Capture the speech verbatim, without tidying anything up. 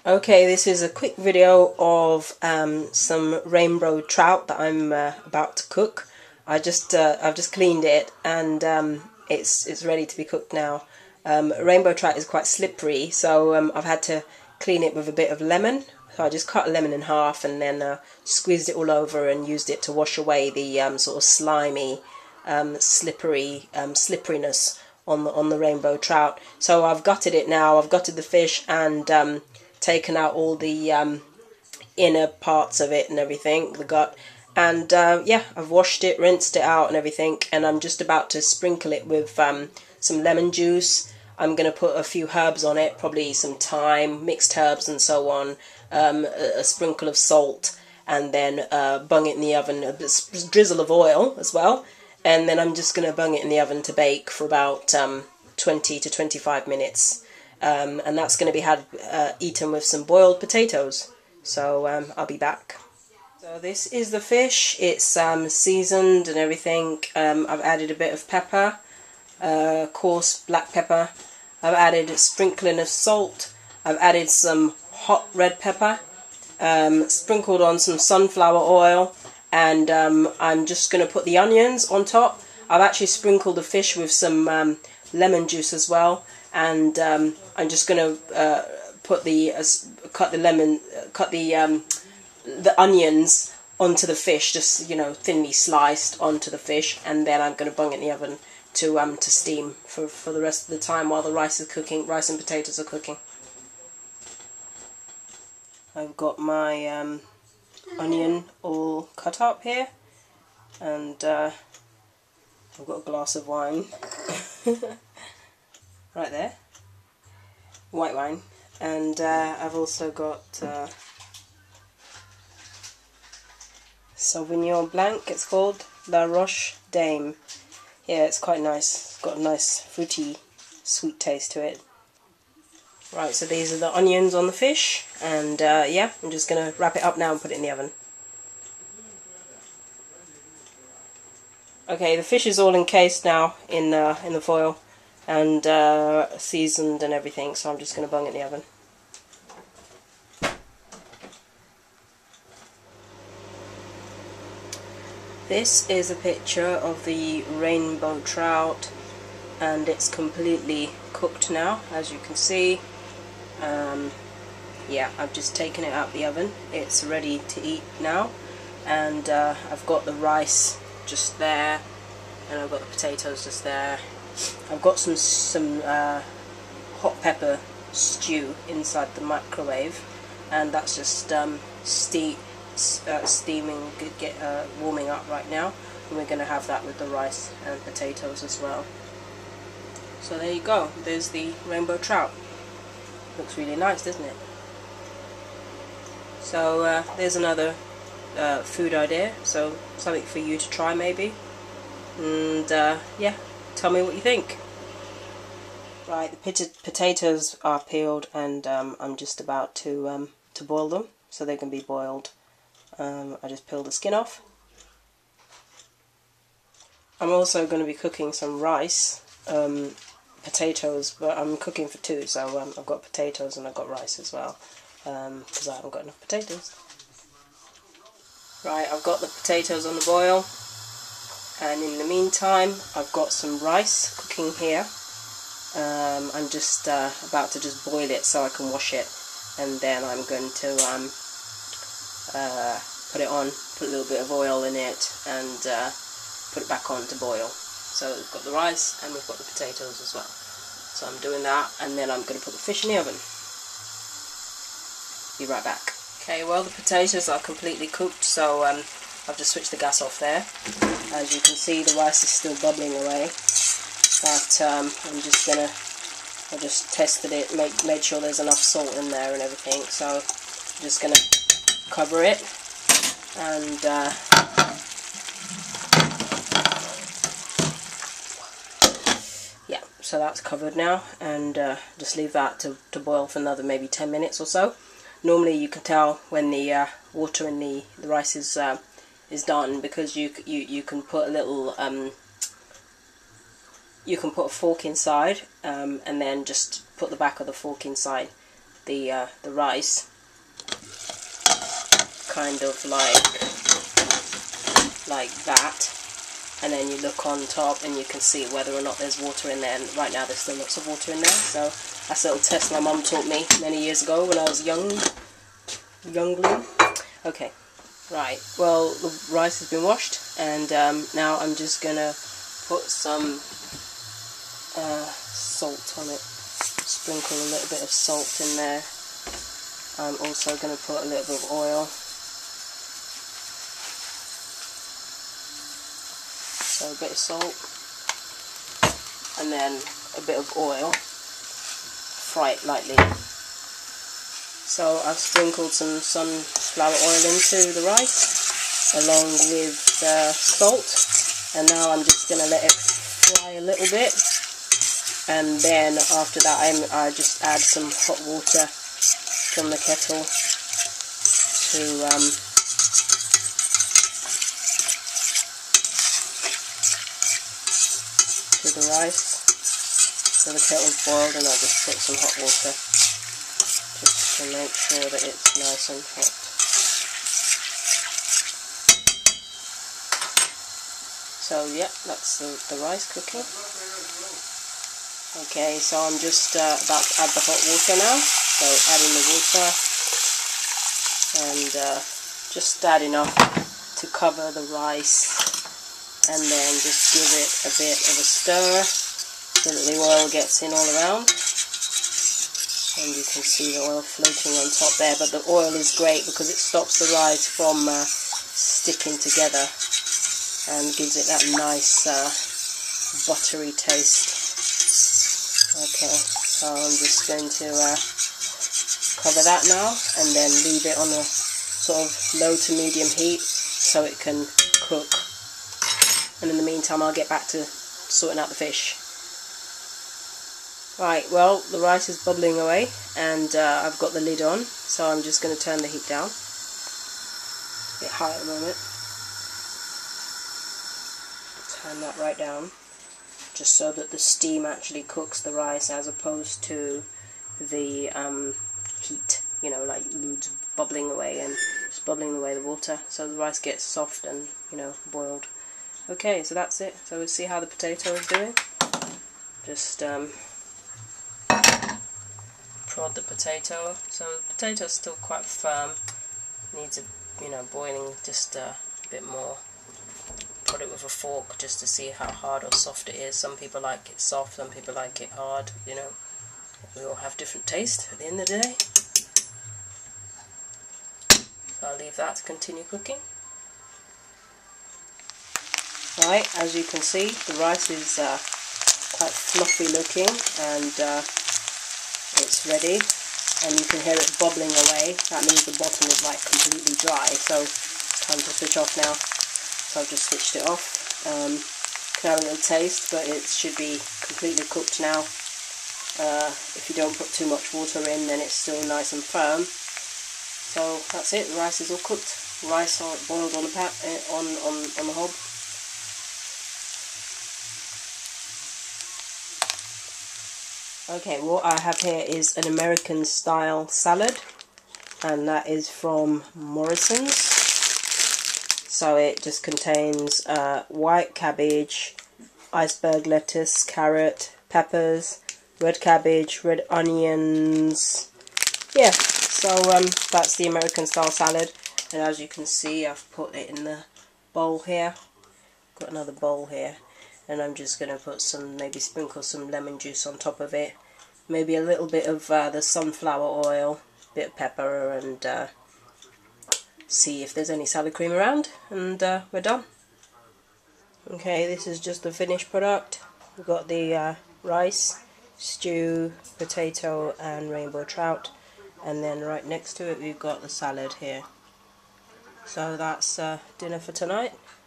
Okay, this is a quick video of um, some rainbow trout that I'm uh, about to cook. I just uh, I've just cleaned it and um, it's it's ready to be cooked now. Um, rainbow trout is quite slippery, so um, I've had to clean it with a bit of lemon. So I just cut a lemon in half and then uh, squeezed it all over and used it to wash away the um, sort of slimy, um, slippery um, slipperiness on the on the rainbow trout. So I've gutted it now. I've gutted the fish and um, taken out all the um, inner parts of it and everything, the gut, and uh, yeah, I've washed it, rinsed it out and everything, and I'm just about to sprinkle it with um, some lemon juice. I'm going to put a few herbs on it, probably some thyme, mixed herbs and so on, um, a, a sprinkle of salt, and then uh, bung it in the oven, a drizzle of oil as well, and then I'm just going to bung it in the oven to bake for about um, twenty to twenty-five minutes. Um, and that's going to be had uh, eaten with some boiled potatoes. So um, I'll be back. So this is the fish. It's um, seasoned and everything. Um, I've added a bit of pepper, uh, coarse black pepper. I've added a sprinkling of salt. I've added some hot red pepper, um, sprinkled on some sunflower oil, and um, I'm just going to put the onions on top. I've actually sprinkled the fish with some um, lemon juice as well. And um, I'm just going to uh, put the uh, cut the lemon, uh, cut the um, the onions onto the fish, just you know thinly sliced onto the fish, and then I'm going to bung it in the oven to um to steam for for the rest of the time while the rice is cooking. Rice and potatoes are cooking. I've got my um, onion all cut up here, and uh, I've got a glass of wine. Right there, white wine, and uh, I've also got uh, Sauvignon Blanc, it's called, La Roche Dame. Yeah, it's quite nice, it's got a nice fruity, sweet taste to it. Right, so these are the onions on the fish, and uh, yeah, I'm just going to wrap it up now and put it in the oven. Okay, the fish is all encased now in, uh, in the foil, and uh, seasoned and everything, so I'm just going to bung it in the oven. This is a picture of the rainbow trout, and it's completely cooked now, as you can see. Um, yeah, I've just taken it out of the oven. It's ready to eat now, and uh, I've got the rice just there, and I've got the potatoes just there. I've got some some uh, hot pepper stew inside the microwave, and that's just um, ste uh, steaming, get uh, warming up right now. And we're going to have that with the rice and potatoes as well. So there you go. There's the rainbow trout. Looks really nice, doesn't it? So uh, there's another uh, food idea. So something for you to try maybe. And uh, yeah. Tell me what you think. Right, the pot potatoes are peeled, and um, I'm just about to um, to boil them, so they can be boiled. Um, I just peeled the skin off. I'm also going to be cooking some rice, um, potatoes, but I'm cooking for two, so um, I've got potatoes and I've got rice as well, because um, I haven't got enough potatoes. Right, I've got the potatoes on the boil. And in the meantime, I've got some rice cooking here. Um, I'm just uh, about to just boil it so I can wash it, and then I'm going to um, uh, put it on, put a little bit of oil in it, and uh, put it back on to boil. So we've got the rice and we've got the potatoes as well. So I'm doing that, and then I'm going to put the fish in the oven. Be right back. Okay, well the potatoes are completely cooked, so um, I've just switched the gas off there. As you can see, the rice is still bubbling away, but um, I'm just gonna, I just tested it, made, made sure there's enough salt in there and everything, so I'm just gonna cover it, and uh, yeah, so that's covered now, and uh, just leave that to, to boil for another maybe ten minutes or so. Normally you can tell when the uh, water in the, the rice is uh, is done, because you you you can put a little um, you can put a fork inside, um, and then just put the back of the fork inside the uh, the rice, kind of like like that, and then you look on top and you can see whether or not there's water in there. And right now there's still lots of water in there, so that's a little test my mum taught me many years ago when I was young, youngling. Okay, right, well, the rice has been washed, and um, now I'm just gonna put some uh, salt on it, sprinkle a little bit of salt in there. I'm also going to put a little bit of oil, so a bit of salt, and then a bit of oil, fry it lightly. So I've sprinkled some sunflower oil into the rice along with uh, salt, and now I'm just going to let it fry a little bit, and then after that I'm, I just add some hot water from the kettle to um, to the rice. So the kettle's boiled, and I'll just put some hot water just to make sure that it's nice and hot. So yeah, that's the, the rice cooking. Okay, so I'm just uh, about to add the hot water now. So adding the water, and uh, just add enough to cover the rice, and then just give it a bit of a stir so that the oil gets in all around. And you can see the oil floating on top there, but the oil is great because it stops the rice from uh, sticking together and gives it that nice uh, buttery taste. Okay, so I'm just going to uh, cover that now, and then leave it on a sort of low to medium heat so it can cook. And in the meantime I'll get back to sorting out the fish. Right, well, the rice is bubbling away, and uh, I've got the lid on, so I'm just going to turn the heat down. It's a bit high at the moment. Turn that right down, just so that the steam actually cooks the rice as opposed to the um, heat, you know, like it's bubbling away and just bubbling away the water, so the rice gets soft and, you know, boiled. Okay, so that's it. So we'll see how the potato is doing. Just um, prod the potato. So the potato's still quite firm. Needs a, you know, boiling just a bit more. Prod it with a fork just to see how hard or soft it is. Some people like it soft, some people like it hard, you know. We all have different taste at the end of the day. So I'll leave that to continue cooking. Right, as you can see, the rice is uh, quite fluffy looking, and uh, it's ready. And you can hear it bubbling away. That means the bottom is like completely dry, so it's time to switch off now. So I've just switched it off. Um, can have a little taste, but it should be completely cooked now. Uh, if you don't put too much water in, then it's still nice and firm. So that's it. The rice is all cooked. Rice all boiled on the pat uh, on on on the hob. Okay, what I have here is an American style salad, and that is from Morrison's. So it just contains uh, white cabbage, iceberg lettuce, carrot, peppers, red cabbage, red onions. Yeah, so um, that's the American style salad, and as you can see I've put it in the bowl here. Got another bowl here, and I'm just going to put some, maybe sprinkle some lemon juice on top of it, maybe a little bit of uh, the sunflower oil, a bit of pepper, and uh, see if there's any salad cream around, and uh, we're done. Okay, this is just the finished product. We've got the uh, rice, stew, potato and rainbow trout, and then right next to it we've got the salad here. So that's uh, dinner for tonight.